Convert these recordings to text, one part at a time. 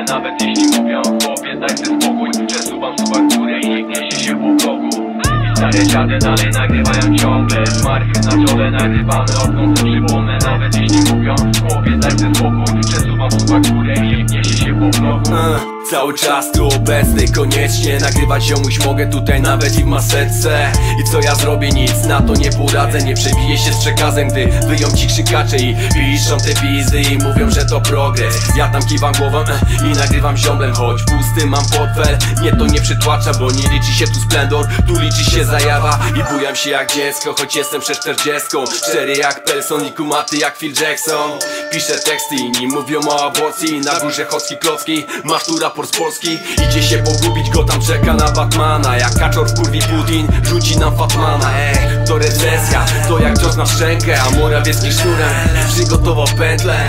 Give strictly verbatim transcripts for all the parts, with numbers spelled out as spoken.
nawet jeśli mówią chłopie, daj sobie spokój. Przesuwam suba górę i nikt niesie się po bloku. I stare dziady dalej nagrywają ciągle. Z martwy na czole nagrywamy odkąd przypomnę. Nawet jeśli mówią chłopie, daj sobie spokój. Przesuwam suba górę i nikt niesie się po bloku. uh. Cały czas tu obecny, koniecznie nagrywać ziomuś mogę tutaj nawet i w maseczce. I co ja zrobię? Nic na to nie poradzę. Nie przebiję się z przekazem, gdy wyją ci krzykacze i piszą te pizdy i mówią, że to progres. Ja tam kiwam głową eh, i nagrywam ziomlem, choć pusty mam portfel. Mnie to nie przytłacza, bo nie liczy się tu splendor, tu liczy się zajawa. I bujam się jak dziecko, choć jestem przed czterdziestką. Szczery jak Pelson i kumaty jak Phil Jackson. Piszę teksty, inni mówią o aborcji. Na górze chodzki klocki, matura z Polski. Idzie się pogubić, go tam czeka na Batmana. Jak kaczor wkurwi Putin, rzuci nam Fatmana. Ej, to recesja, to jak cios na szczękę. A Morawiecki sznurem przygotował pętlę.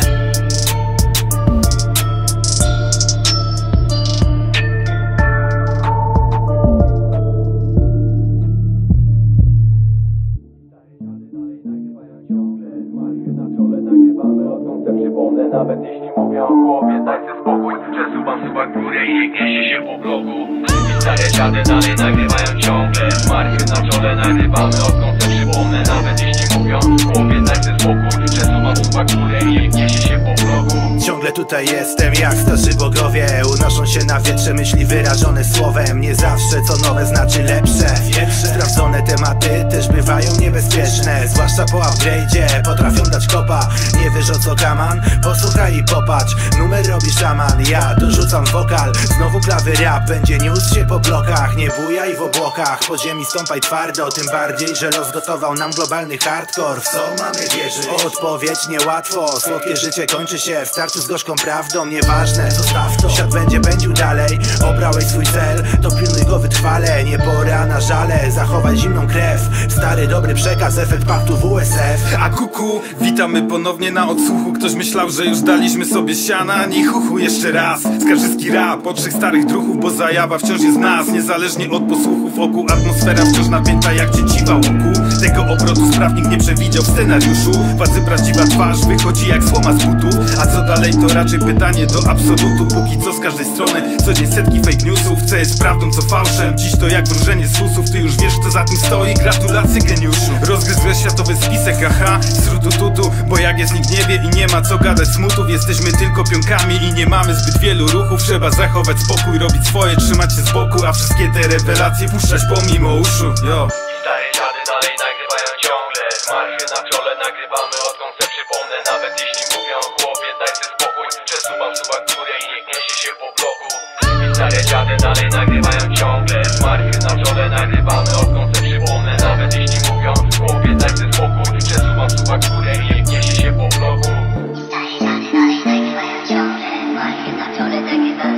Nawet jeśli mówią chłopie, daj sobie spokój. Przesuwam suba górę i nikt niesie się po bloku. I stare dziady dalej nagrywają ciągle. Z martwy na czole nagrywamy odkąd se przypomnę. Nawet jeśli mówią chłopie, daj sobie spokój. Przesuwam suba górę i nikt niesie się po bloku. Ciągle tutaj jestem jak starzy bogowie. Unoszą się na wietrze myśli wyrażone słowem. Nie zawsze co nowe znaczy lepsze. Sprawdzone tematy też bywają niebezpieczne. Zwłaszcza po upgrade'zie potrafią dać kopa. Nie wiesz o co kaman? Posłuchaj i popatrz, numer robi szaman. Ja dorzucam wokal, znowu klawy rap będzie niósł się po blokach. Nie bujaj w obłokach, po ziemi stąpaj twardo. Tym bardziej, że los gotował nam globalny hardcore. W co mamy wierzyć? Odpowiedź niełatwo. Słodkie życie kończy się w starciu z gorzką prawdą. Nieważne, zostaw to. Świat będzie pędził dalej. Obrałeś swój cel, to pilnuj go wytrwale. Nie pora na żale, zachowaj zimną krew. Stary dobry przekaz, efekt paktu W S F. A kuku, witamy ponownie na odsłuchu. Ktoś myślał, że już daliśmy sobie siana. Nie chuchu, jeszcze raz skarżyski rap od trzech starych druchów, bo zajawa wciąż jest nas. Niezależnie od posłuchów wokół, atmosfera wciąż napięta jak cięciwa łuku. Tego obrotu spraw nikt nie przewidział w scenariuszu. Władzy prawdziwa twarz wychodzi jak słoma z butów. A co dalej to raczej pytanie do absolutu. Póki co z każdej strony co dzień setki fake newsów. Co jest prawdą, co fałszem, dziś to jak wróżenie z usów. Ty już wiesz co za tym stoi, gratulacje geniuszu. Rozgryzłeś światowy spisek, aha, srutu tutu. Bo jak jest nikt nie wie i nie ma co gadać smutów. Jesteśmy tylko pionkami i nie mamy zbyt wielu ruchów. Trzeba zachować spokój, robić swoje, trzymać się z boku. A wszystkie te rewelacje puszczać pomimo uszu, yo. I stare dziady dalej nagrywają ciągle. Z martwy na czole nagrywamy odkąd se przypomnę. Nawet jeśli mówią chłopie, daj sobie spokój. Przesuwam suba górę i nikt niesie się po bloku. I stare dziady dalej nagrywają ciągle. Z martwy na czole nagrywamy odkąd se przypomnę. Nawet jeśli mówią chłopie, daj sobie spokój. Przesuwam suba górę i nikt niesie się po bloku. Stare dziady dalej nagrywają ciągle. Z martwy na czole nagrywamy